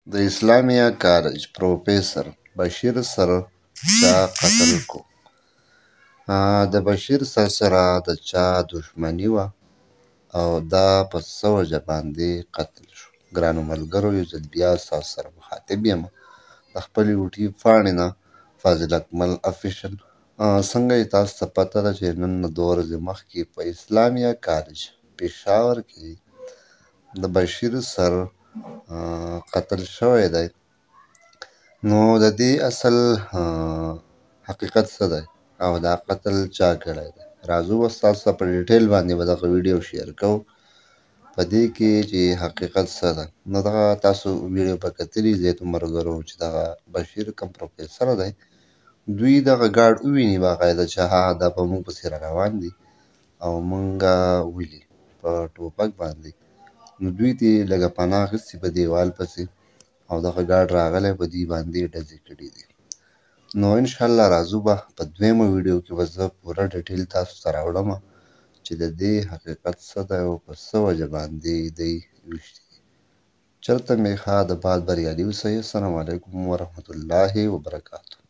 د اسلامیه کالج پروفیسر بشیر سر چا قتل کو؟ د بشیر سر سره د چا دښمني وه او دا په څه وجه باندې قتل شو؟ ګرانو ملګرو، یو ځل بیا ستاسو سره مخاطب یم د خپلې یوټیوب پاڼې نه، فاضل اکمل افیشل. څنګه یې تاسو ته پته ده چې نن نه دوه ورځې مخکې په اسلامیه کالج پېښور کې د بشیر سر قتل شوی دی. نو د دې اصل حقیقت څه دی او دا قتل چا کړی دی؟ راځو به ستاسو سره په ډیټیل باندې به دغه ویډیو شیر کوو په دې کې چې حقیقت څه ده. نو دغه تاسو ویډیو به کتلي زیاتو ملګرو چې دغه بشیر کوم پروفیسر دی، دوی دغه ګارډ وویني باقاعده چې دا په موږ پسې را روان دي او موږ ولي په ټوپک باندې، نو دوی ته یې لږه پناه اخیستې په دیوال پسې او دغه ګارډ راغلی په دوی باندې ډزې کړي دي. نو انشاءالله راځو به په دویمه ویډیو کې به زه پوره ډیټیل تاسو ته راوړمه چې د دې حقیقت څه دی او په څه وجه باندې دی ویشتي دي. چېرته مې ښه د باد بریالي اوسئ. السلام علیکم ورحمة الله وبرکاتو.